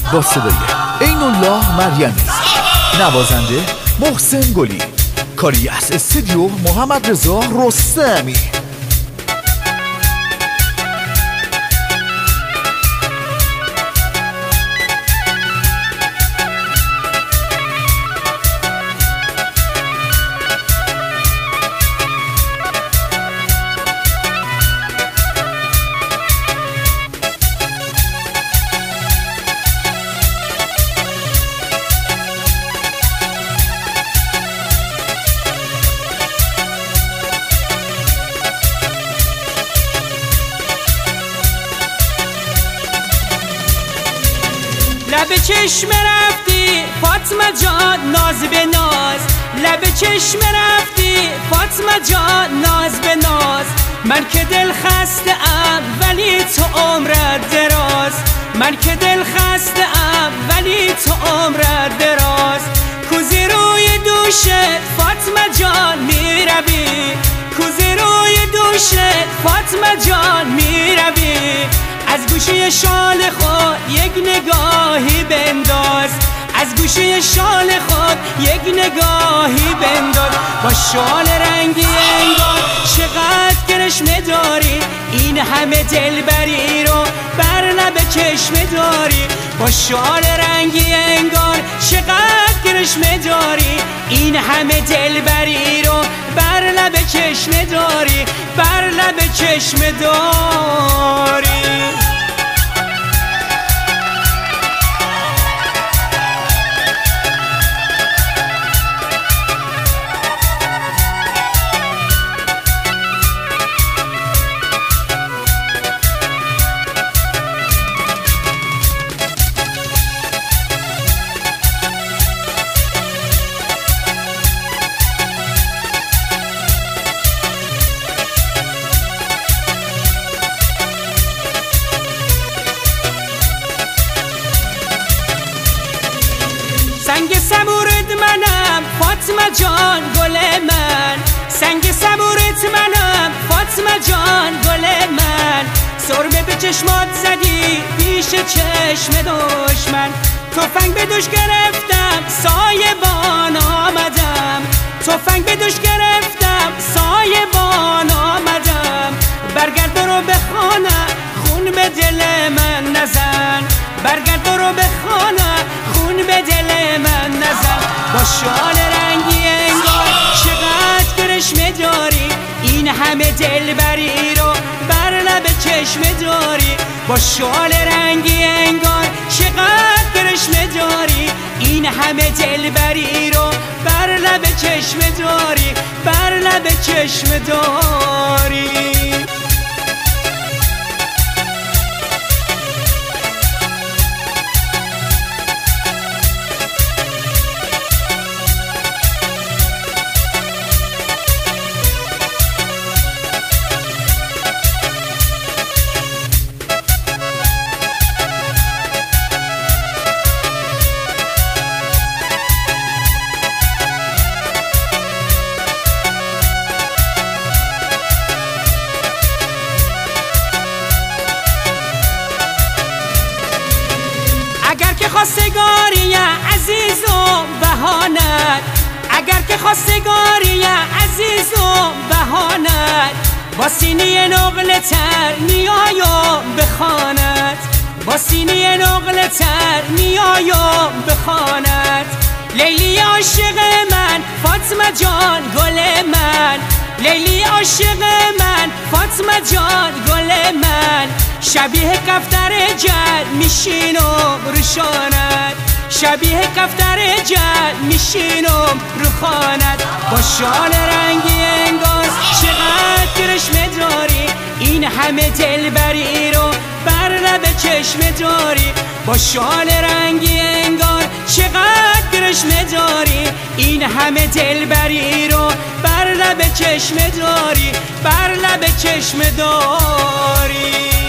با صدای عین الله مریمی، نوازنده محسن گلی، کاری از استودیو محمد رضا رستمی. لب چشم رفتی فاطمه جان ناز به ناز، لب چشم رفتی فاطمه جان ناز به ناز. من که دل خسته ام ولی تو عمرت دراز، من که دل خسته ام ولی تو عمرت دراز. کوزی روی دوشت فاطمه جان میروی، کوزی روی دوشت فاطمه جان میروی. از گوشه شال خود یک نگاهی بنداز، از گوشه شال خود یک نگاهی بنداز. با شال رنگی انگار چقدر کرشمه داری، این همه دلبری رو بر لب چشمه داری. با شال رنگی انگار چقدر کرشمه داری، این همه دلبری رو بر لب چشمه داری، بر لب چشمه داری. سنگ صبورت منم فاطمه جان گل من، سنگ صبورت منم فاطمه جان گل من. سرمه به چشمات زدی پیش چشم دشمن، تفنگ به دوش گرفتم سایبان آمدم، تفنگ به دوش گرفتم سایبان آمدم. برگرد رو به خانه خون به دل من نزن، برگرد رو به خانه خون به دل من نزن. با شال رنگی انگار چقدر کرشمه داری، این همه دلبری رو بر لب چشمه داری. با شال رنگی انگار چقدر کرشمه داری، این همه دلبری رو بر لب چشمه داری، بر لب چشمه داری. اگر که خواستگاری عزیز و بهانت، اگر که خواستگاری عزیز و بهانت. با سینی نقل تر میایم بخواند، با سینی نقل تر میایم بخواند. لیلی عاشق من فاطمه جان گل من، لیلی عاشق من فاطمه جان گل من. شبیه کفتر جل میشینم رو شانت، شبیه کفتر جل میشینم رو خانت. با شال رنگی انگار چقدر کرشمه داری، این همه دلبری رو بر لب چشمه داری. با شال رنگی انگار چقدر کرشمه داری، این همه دلبری رو بر لب چشمه داری، بر لب چشمه داری.